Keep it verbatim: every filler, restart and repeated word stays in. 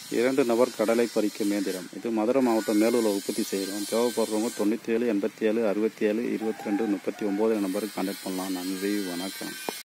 இரண்டு நபர் கடலை பறிக்கும் இயந்திரம். இது மதுரை மாவட்டம் மேலூரில் உற்பத்தி செய்கிறோம். தேவைப்படுறவங்க தொண்ணூற்றி ஏழு எண்பத்தி ஏழு அறுபத்தி ஏழு இருபத்தி ரெண்டு முப்பத்தி ஒம்பது நம்பருக்கு கான்டாக்ட் பண்ணலாம். நன்றி, வணக்கம்.